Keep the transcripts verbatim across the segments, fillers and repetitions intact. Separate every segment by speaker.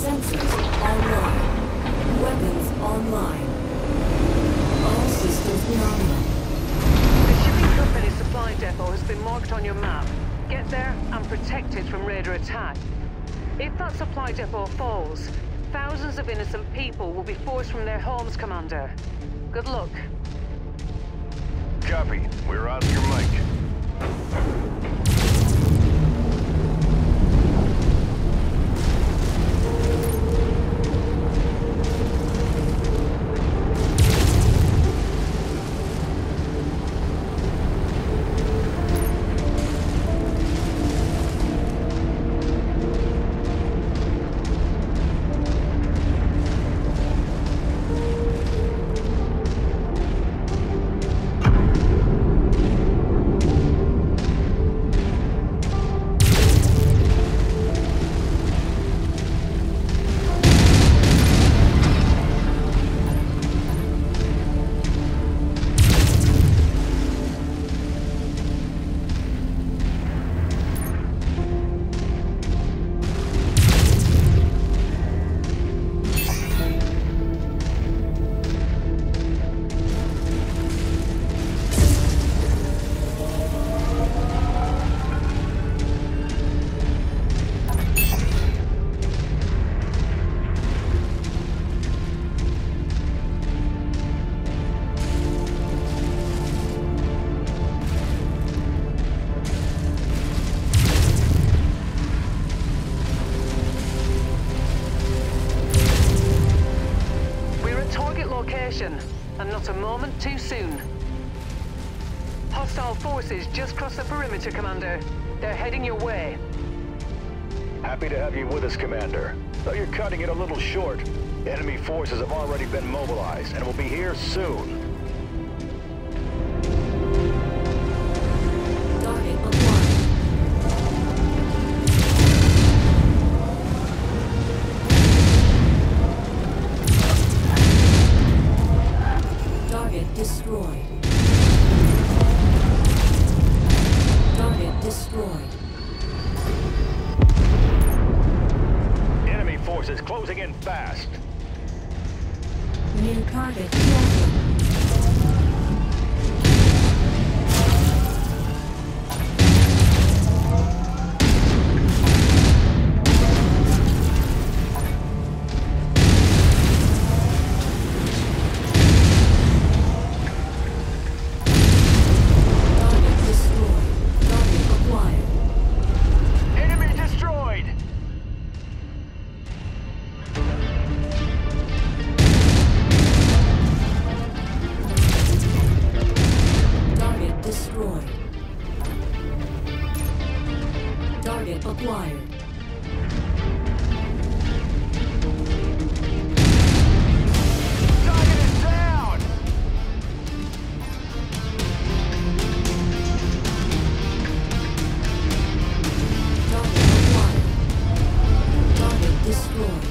Speaker 1: Sensors online. Weapons online. All systems nominal.
Speaker 2: The shipping company's supply depot has been marked on your map. Get there and protect it from raider attack. If that supply depot falls, thousands of innocent people will be forced from their homes, Commander. Good luck.
Speaker 3: Copy. We're out of your mic.
Speaker 2: And not a moment too soon. Hostile forces just crossed the perimeter, Commander. They're heading your way.
Speaker 3: Happy to have you with us, Commander. Though you're cutting it a little short, enemy forces have already been mobilized and will be here soon.
Speaker 1: Destroyed. Target destroyed.
Speaker 3: Enemy forces closing in fast.
Speaker 1: New target killed. Target acquired.
Speaker 3: Target is down!
Speaker 1: Target acquired. Target destroyed.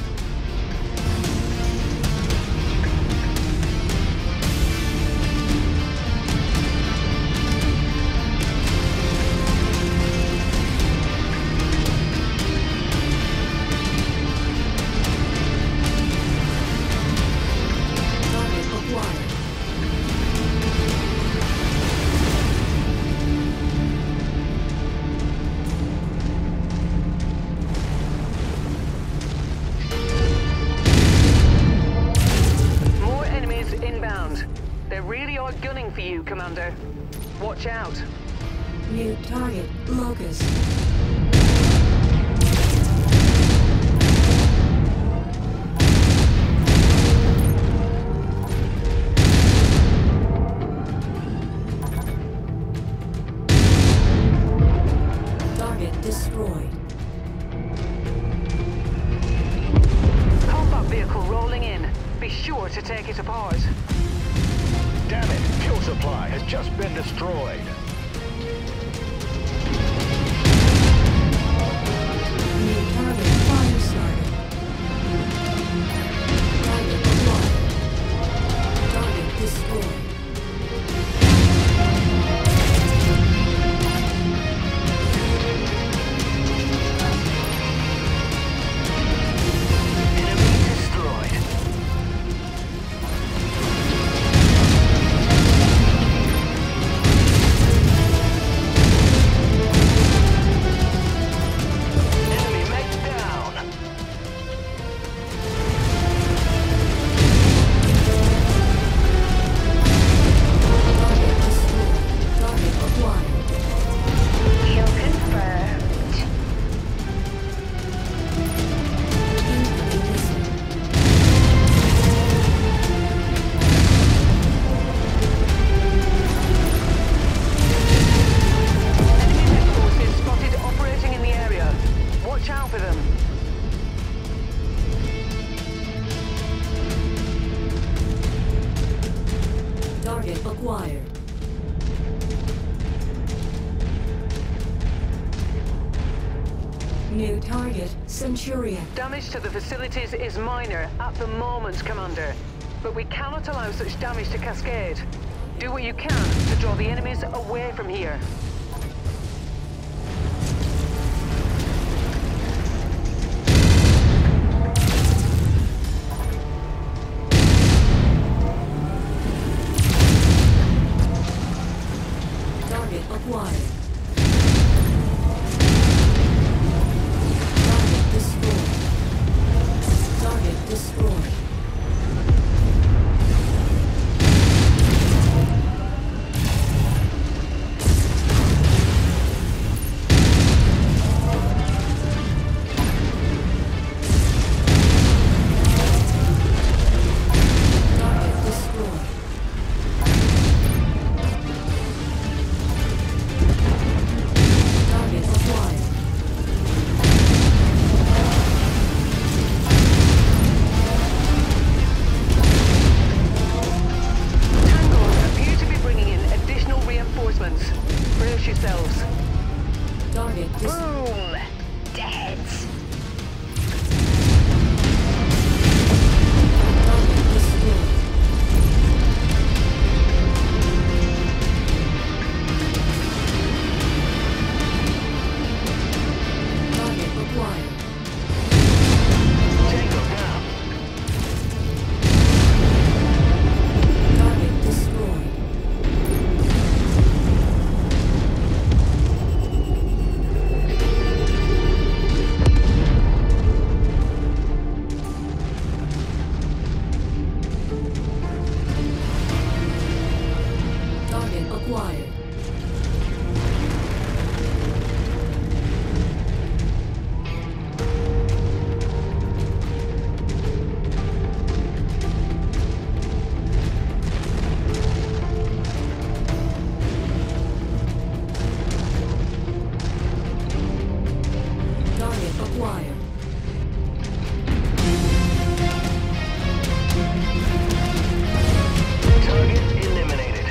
Speaker 2: They really are gunning for you, Commander. Watch out.
Speaker 1: New target, Locust. Target destroyed.
Speaker 2: Combat vehicle rolling in. Be sure to take it apart.
Speaker 3: Damn it! Fuel supply has just been destroyed.
Speaker 1: New target fire started. Target acquired. Target destroyed. Target acquired. New target, Centurion.
Speaker 2: Damage to the facilities is minor at the moment, Commander. But we cannot allow such damage to cascade. Do what you can to draw the enemies away from here.
Speaker 1: Target acquired. Target destroyed. Target destroyed.
Speaker 2: Brace yourselves.
Speaker 1: Target dis-
Speaker 2: Boom! Dead!
Speaker 1: Target destroyed. Target acquired.
Speaker 3: Tango down.
Speaker 1: Target destroyed. Target acquired. Target acquired.
Speaker 3: Target eliminated.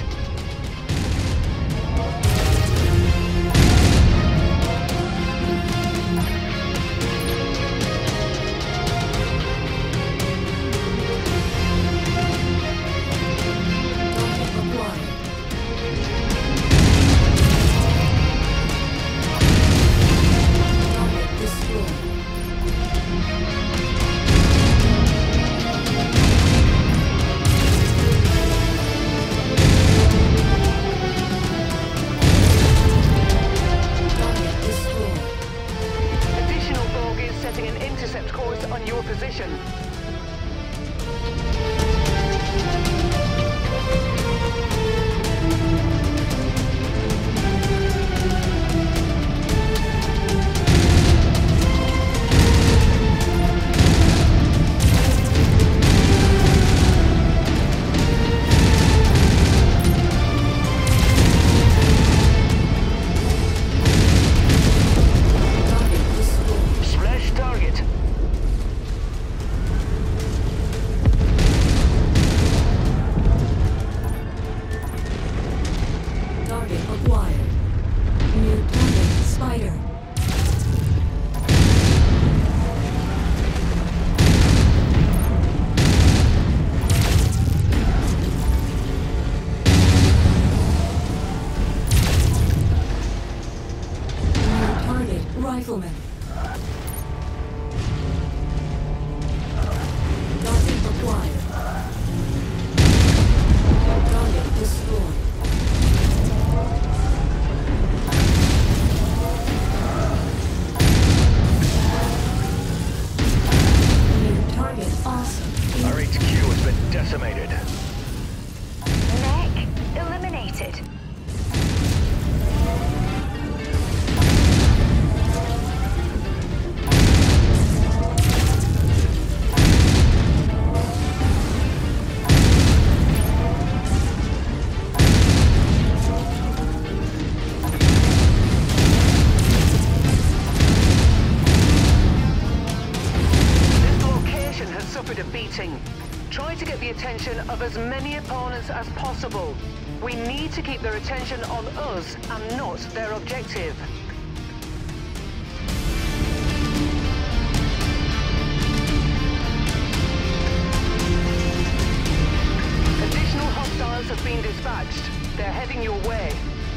Speaker 1: Target acquired. Target destroyed. Target destroyed.
Speaker 2: Additional bogies setting an intercept course on your position.
Speaker 1: Target destroyed.
Speaker 3: Splash target.
Speaker 1: Target acquired. New target, Spider. New target, Rifleman. Target acquired. Target destroyed. New target, awesome.
Speaker 3: Our H Q has been decimated.
Speaker 4: Mech eliminated.
Speaker 2: This location has suffered a beating. Try to get the attention of as many opponents as possible. We need to keep their attention on us and not their objective. Additional hostiles have been dispatched. They're heading your way.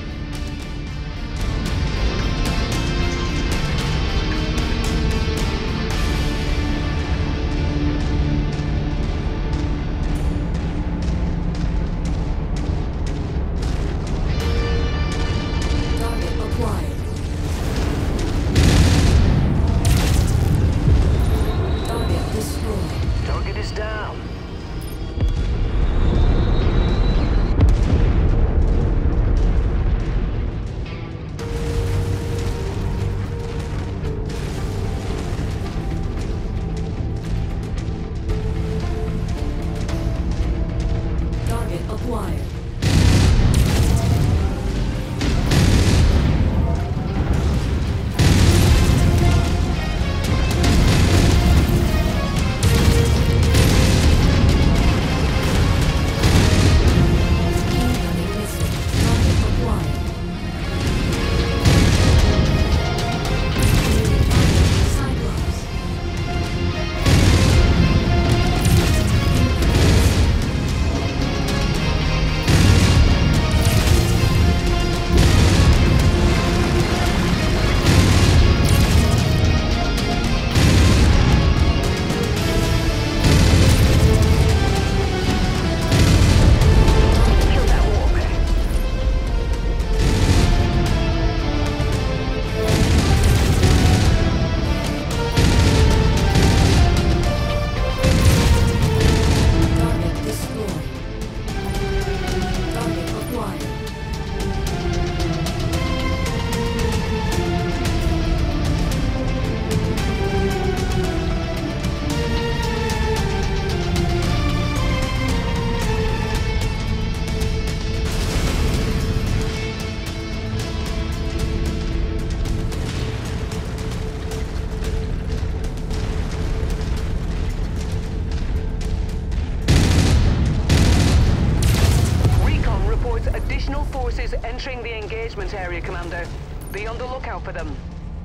Speaker 2: Additional forces entering the engagement area, Commander. Be on the lookout for them.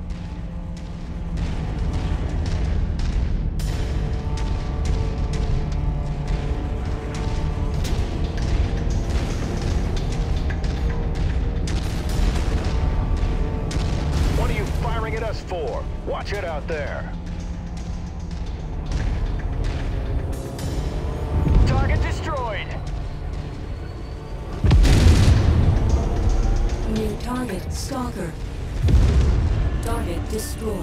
Speaker 3: What are you firing at us for? Watch it out there. Target destroyed.
Speaker 1: New target, Stalker. Target destroyed.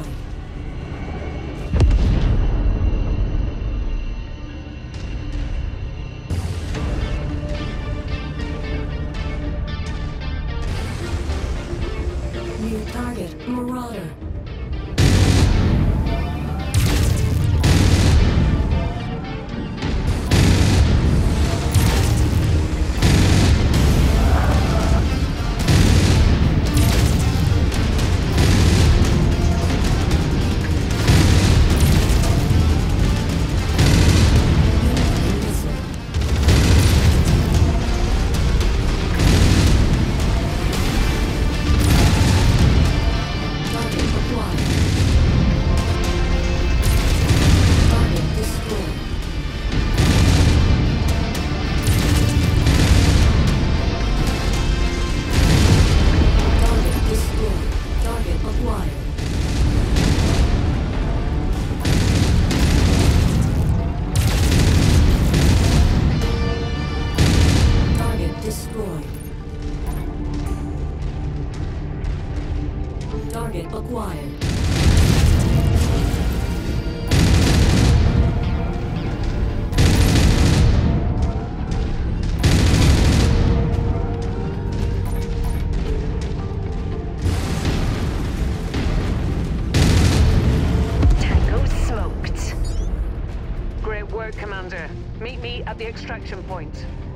Speaker 1: New target, Marauder. Target acquired.
Speaker 2: Tango smoked. Great work, Commander. Meet me at the extraction point.